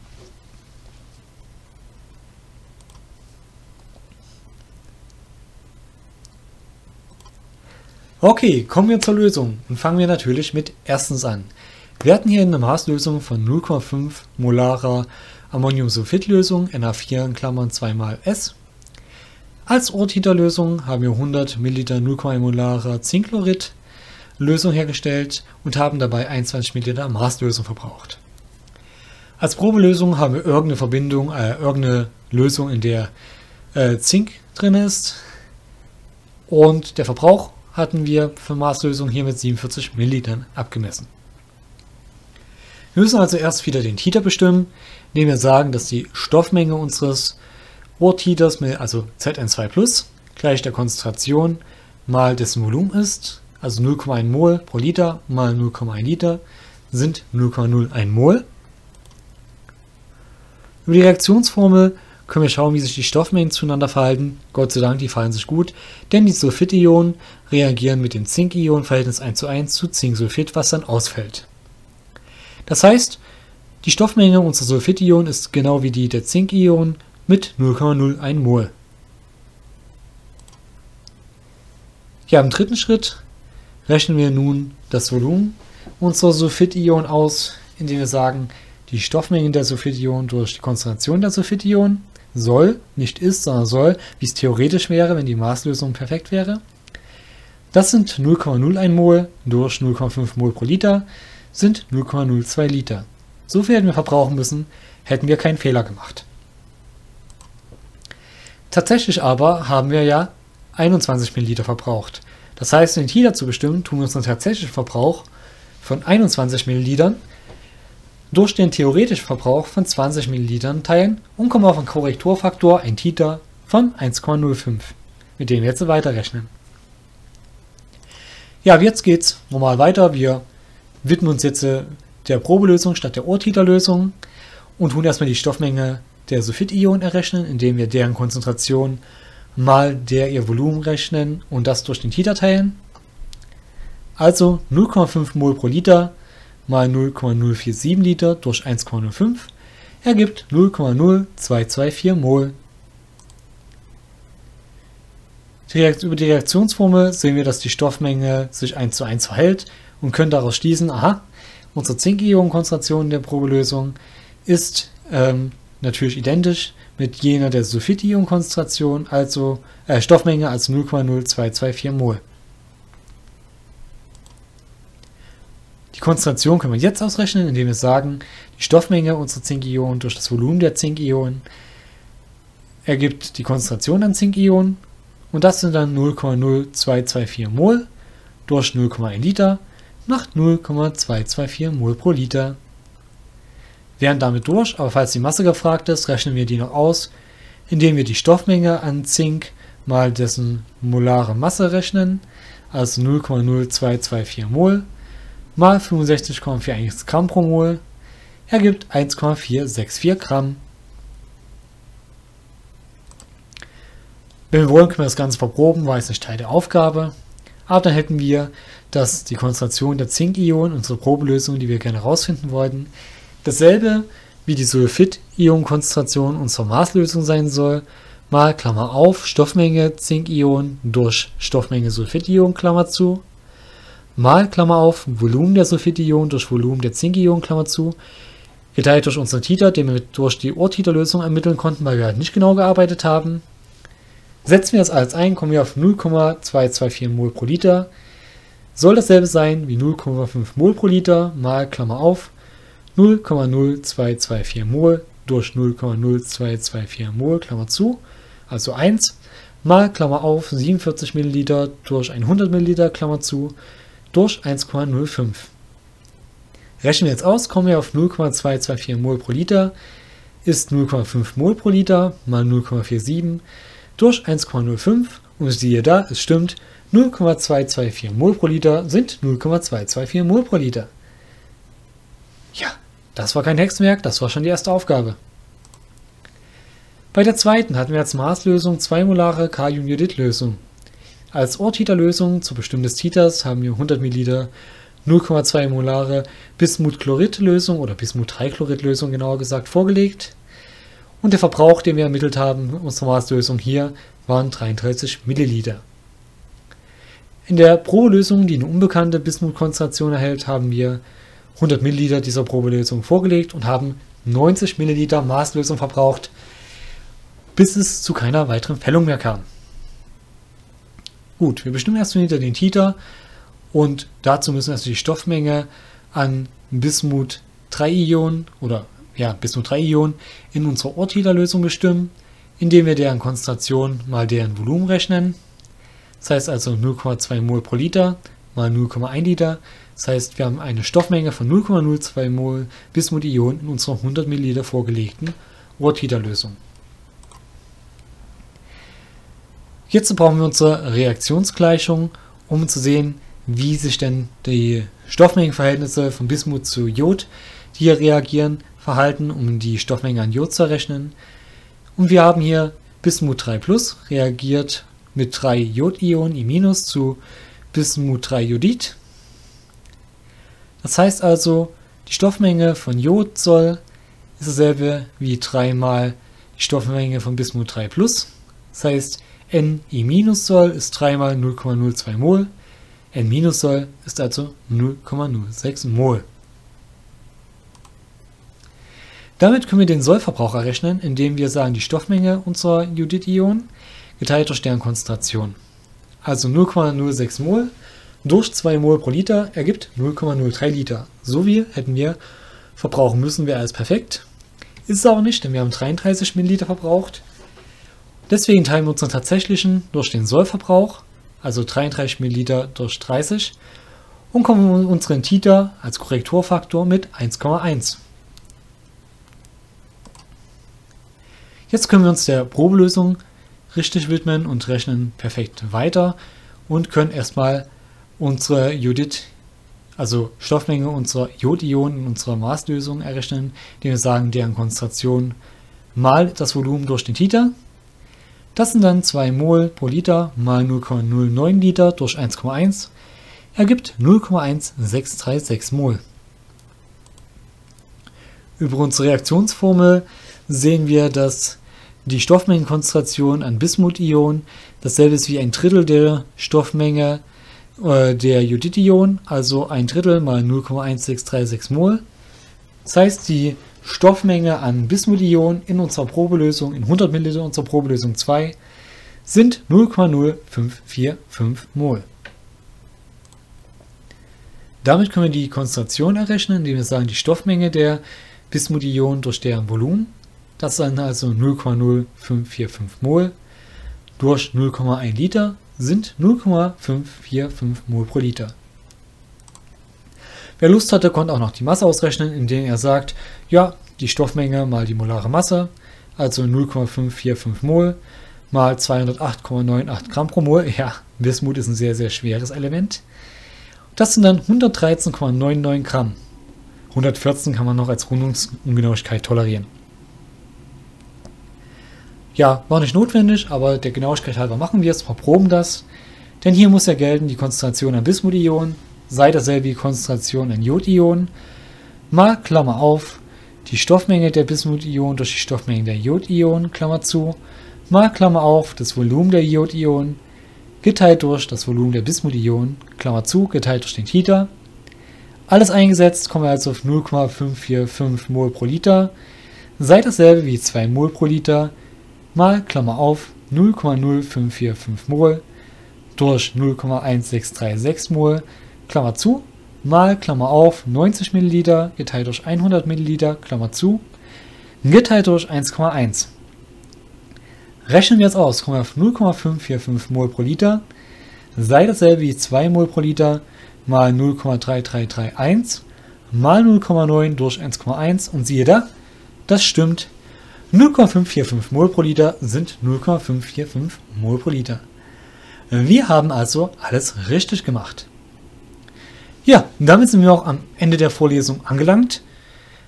Okay, kommen wir zur Lösung und fangen wir natürlich mit erstens an. Wir hatten hier eine Maßlösung von null Komma fünf molarer Ammoniumsulfid-Lösung, N A vier in Klammern zwei mal S. Als Ort-Heater-Lösung haben wir hundert Milliliter null Komma eins molarer Zinkchlorid-Lösung hergestellt und haben dabei einundzwanzig Milliliter Maßlösung verbraucht. Als Probelösung haben wir irgendeine Verbindung, äh, irgendeine Lösung, in der äh, Zink drin ist, und der Verbrauch hatten wir für Maßlösung hier mit siebenundvierzig Millilitern abgemessen. Wir müssen also erst wieder den Heater bestimmen, indem wir sagen, dass die Stoffmenge unseres Ort-Heaters, also Z N zwei plus, gleich der Konzentration mal dessen Volumen ist, also null Komma eins Mol pro Liter mal null Komma eins Liter sind null Komma null eins Mol. Über die Reaktionsformel können wir schauen, wie sich die Stoffmengen zueinander verhalten. Gott sei Dank, die verhalten sich gut, denn die Sulfid-Ionen reagieren mit dem Zink-Ionen-Verhältnis eins zu eins zu Zinksulfid, was dann ausfällt. Das heißt, die Stoffmenge unserer Sulfid-Ionen ist genau wie die der Zink-Ionen mit null Komma null eins Mol. Ja, im dritten Schritt rechnen wir nun das Volumen unserer Sulfid-Ionen aus, indem wir sagen, die Stoffmenge der Sulfid-Ionen durch die Konzentration der Sulfid-Ionen soll, nicht ist, sondern soll, wie es theoretisch wäre, wenn die Maßlösung perfekt wäre. Das sind null Komma null eins Mol durch null Komma fünf Mol pro Liter, sind null Komma null zwei Liter. So viel hätten wir verbrauchen müssen, hätten wir keinen Fehler gemacht. Tatsächlich aber haben wir ja einundzwanzig Milliliter verbraucht. Das heißt, den Heater zu bestimmen, tun wir uns einen tatsächlichen Verbrauch von einundzwanzig Millilitern durch den theoretischen Verbrauch von zwanzig Millilitern teilen und kommen auf einen Korrekturfaktor, ein Heater, von eins Komma null fünf, mit dem wir jetzt weiterrechnen. Ja, jetzt geht es normal weiter. Wir widmen uns jetzt der Probelösung statt der Ort-Heater-Lösung und tun erstmal die Stoffmenge der Sulfid-Ionen errechnen, indem wir deren Konzentration mal der ihr Volumen rechnen und das durch den Heater teilen. Also null Komma fünf Mol pro Liter mal null Komma null vier sieben Liter durch eins Komma null fünf ergibt null Komma null zwei zwei vier Mol. Über die Reaktionsformel sehen wir, dass die Stoffmenge sich eins zu eins verhält und können daraus schließen, aha, unsere Zink-Ionen-Konzentration der Probelösung ist ähm, natürlich identisch mit jener der Sulfid-Ionen-Konzentration, also äh, Stoffmenge als null Komma null zwei zwei vier Mol. Die Konzentration können wir jetzt ausrechnen, indem wir sagen, die Stoffmenge unserer Zink-Ionen durch das Volumen der Zink-Ionen ergibt die Konzentration an Zink-Ionen, und das sind dann null Komma null zwei zwei vier Mol durch null Komma eins Liter macht null Komma zwei zwei vier Mol pro Liter. Wir wären damit durch, aber falls die Masse gefragt ist, rechnen wir die noch aus, indem wir die Stoffmenge an Zink mal dessen molare Masse rechnen, also null Komma null zwei zwei vier Mol mal fünfundsechzig Komma einundvierzig Gramm pro Mol ergibt eins Komma vier sechs vier Gramm. Wenn wir wollen, können wir das Ganze verproben, war es nicht Teil der Aufgabe. Aber dann hätten wir, dass die Konzentration der Zink-Ionen, unsere Probelösung, die wir gerne herausfinden wollten, dasselbe wie die Sulfid-Ionen-Konzentration unserer Maßlösung sein soll, mal Klammer auf, Stoffmenge Zink-Ionen durch Stoffmenge Sulfid-Ionen, Klammer zu, mal Klammer auf, Volumen der Sulfid-Ionen durch Volumen der Zink-Ionen, Klammer zu, geteilt durch unseren Heater, den wir durch die Ort-Heater-Lösung ermitteln konnten, weil wir halt nicht genau gearbeitet haben. Setzen wir das alles ein, kommen wir auf null Komma zwei zwei vier Mol pro Liter. Soll dasselbe sein wie null Komma fünf Mol pro Liter mal Klammer auf null Komma null zwei zwei vier Mol durch null Komma null zwei zwei vier Mol Klammer zu, also eins mal Klammer auf siebenundvierzig Milliliter durch hundert Milliliter Klammer zu durch eins Komma null fünf. Rechnen wir jetzt aus, kommen wir auf null Komma zwei zwei vier Mol pro Liter ist null Komma fünf Mol pro Liter mal null Komma siebenundvierzig durch eins Komma null fünf und siehe da, es stimmt, null Komma zwei zwei vier Mol pro Liter sind null Komma zwei zwei vier Mol pro Liter. Ja, das war kein Hexenwerk, das war schon die erste Aufgabe. Bei der zweiten hatten wir als Maßlösung zwei molare Kaliumjodid-Lösung. Als Ohrtiter-Lösung zur Bestimmung des Titers haben wir hundert Milliliter null Komma zwei molare Bismut-Chlorid-Lösung oder Bismut-Trichlorid-Lösung genauer gesagt vorgelegt. Und der Verbrauch, den wir ermittelt haben, unsere Maßlösung hier, waren dreiunddreißig Milliliter. In der Probelösung, die eine unbekannte Bismut-Konzentration erhält, haben wir hundert Milliliter dieser Probelösung vorgelegt und haben neunzig Milliliter Maßlösung verbraucht, bis es zu keiner weiteren Fällung mehr kam. Gut, wir bestimmen erst wieder den Titer und dazu müssen wir also die Stoffmenge an Bismut drei Ionen oder ja, Bismut drei Ionen in unserer Ohrtiter-Lösung bestimmen, indem wir deren Konzentration mal deren Volumen rechnen. Das heißt also null Komma zwei Mol pro Liter mal null Komma eins Liter. Das heißt, wir haben eine Stoffmenge von null Komma null zwei Mol Bismut-Ionen in unserer hundert Milliliter vorgelegten Ohrtiter-Lösung. Jetzt brauchen wir unsere Reaktionsgleichung, um zu sehen, wie sich denn die Stoffmengenverhältnisse von Bismut zu Jod, die hier reagieren, verhalten, um die Stoffmenge an Jod zu errechnen. Und wir haben hier Bismut drei plus reagiert mit drei Jodionen I- zu Bismut drei Jodid. Das heißt also, die Stoffmenge von Jod soll ist dasselbe wie drei mal die Stoffmenge von Bismut drei plus. Das heißt, Ni- soll ist drei mal null Komma null zwei Mol, N- soll ist also null Komma null sechs Mol. Damit können wir den Sollverbrauch errechnen, indem wir sagen, die Stoffmenge unserer Jodid-Ionen geteilt durch deren Konzentration. Also null Komma null sechs Mol durch zwei Mol pro Liter ergibt null Komma null drei Liter. So viel hätten wir verbrauchen müssen, wäre alles perfekt. Ist es aber nicht, denn wir haben dreiunddreißig Milliliter verbraucht. Deswegen teilen wir unseren tatsächlichen durch den Sollverbrauch, also dreiunddreißig Milliliter durch dreißig, und kommen unseren Titer als Korrekturfaktor mit eins Komma eins. Jetzt können wir uns der Probelösung richtig widmen und rechnen perfekt weiter und können erstmal unsere Jodid, also Stoffmenge unserer Jodionen in unserer Maßlösung errechnen, indem wir sagen, deren Konzentration mal das Volumen durch den Titer. Das sind dann zwei Mol pro Liter mal null Komma null neun Liter durch eins Komma eins, ergibt null Komma eins sechs drei sechs Mol. Über unsere Reaktionsformel sehen wir, dass die Stoffmengenkonzentration an Bismut-Ionen dasselbe ist wie ein Drittel der Stoffmenge äh, der Jodid-Ionen, also ein Drittel mal null Komma eins sechs drei sechs Mol. Das heißt, die Stoffmenge an Bismut-Ionen in unserer Probelösung, in hundert Milliliter unserer Probelösung zwei, sind null Komma null fünf vier fünf Mol. Damit können wir die Konzentration errechnen, indem wir sagen, die Stoffmenge der Bismut-Ionen durch deren Volumen. Das sind also null Komma null fünf vier fünf Mol durch null Komma eins Liter sind null Komma fünf vier fünf Mol pro Liter. Wer Lust hatte, konnte auch noch die Masse ausrechnen, indem er sagt, ja, die Stoffmenge mal die molare Masse, also null Komma fünf vier fünf Mol mal zweihundertacht Komma neunundachtzig Gramm pro Mol. Ja, Bismut ist ein sehr, sehr schweres Element. Das sind dann hundertdreizehn Komma neunundneunzig Gramm. hundertvierzehn kann man noch als Rundungsungenauigkeit tolerieren. Ja, war nicht notwendig, aber der Genauigkeit halber machen wir es, verproben das. Denn hier muss ja gelten, die Konzentration an Bismut-Ionen sei dasselbe wie die Konzentration an Jodionen, mal, Klammer auf, die Stoffmenge der Bismut-Ionen durch die Stoffmenge der Jodionen, Klammer zu, mal, Klammer auf, das Volumen der Jodionen, geteilt durch das Volumen der Bismut-Ionen, Klammer zu, geteilt durch den Titer. Alles eingesetzt, kommen wir also auf null Komma fünf vier fünf Mol pro Liter, sei dasselbe wie zwei Mol pro Liter, mal, Klammer auf, null Komma null fünf vier fünf Mol durch null Komma eins sechs drei sechs Mol, Klammer zu, mal, Klammer auf, neunzig Milliliter geteilt durch hundert Milliliter, Klammer zu, geteilt durch eins Komma eins. Rechnen wir jetzt aus, kommen wir auf null Komma fünf vier fünf Mol pro Liter, sei dasselbe wie zwei Mol pro Liter mal null Komma drei drei drei eins mal null Komma neun durch eins Komma eins und siehe da, das stimmt. null Komma fünf vier fünf Mol pro Liter sind null Komma fünf vier fünf Mol pro Liter. Wir haben also alles richtig gemacht. Ja, damit sind wir auch am Ende der Vorlesung angelangt.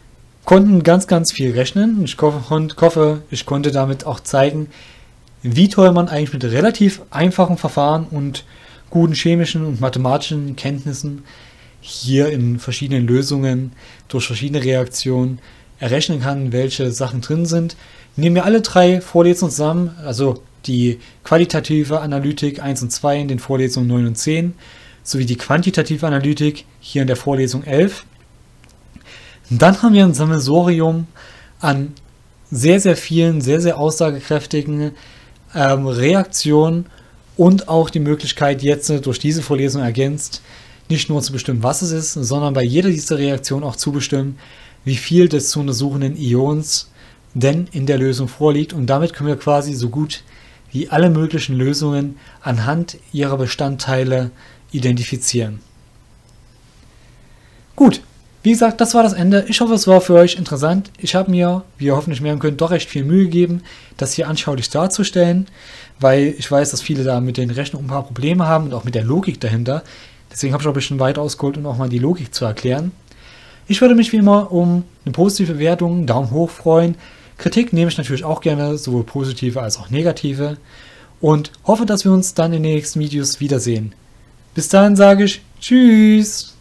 konnten ganz, ganz viel rechnen. Ich hoffe, ich konnte damit auch zeigen, wie toll man eigentlich mit relativ einfachen Verfahren und guten chemischen und mathematischen Kenntnissen hier in verschiedenen Lösungen durch verschiedene Reaktionen errechnen kann, welche Sachen drin sind. Nehmen wir alle drei Vorlesungen zusammen, also die qualitative Analytik eins und zwei in den Vorlesungen neun und zehn, sowie die quantitative Analytik hier in der Vorlesung elf. Und dann haben wir ein Sammelsurium an sehr, sehr vielen, sehr, sehr aussagekräftigen ähm, Reaktionen und auch die Möglichkeit, jetzt durch diese Vorlesung ergänzt, nicht nur zu bestimmen, was es ist, sondern bei jeder dieser Reaktionen auch zu bestimmen, wie viel des zu untersuchenden Ions denn in der Lösung vorliegt. Und damit können wir quasi so gut wie alle möglichen Lösungen anhand ihrer Bestandteile identifizieren. Gut, wie gesagt, das war das Ende. Ich hoffe, es war für euch interessant. Ich habe mir, wie ihr hoffentlich merken könnt, doch recht viel Mühe gegeben, das hier anschaulich darzustellen, weil ich weiß, dass viele da mit den Rechnungen ein paar Probleme haben und auch mit der Logik dahinter. Deswegen habe ich auch ein bisschen weit ausgeholt, um auch mal die Logik zu erklären. Ich würde mich wie immer um eine positive Bewertung, Daumen hoch freuen. Kritik nehme ich natürlich auch gerne, sowohl positive als auch negative. Und hoffe, dass wir uns dann in den nächsten Videos wiedersehen. Bis dahin sage ich Tschüss!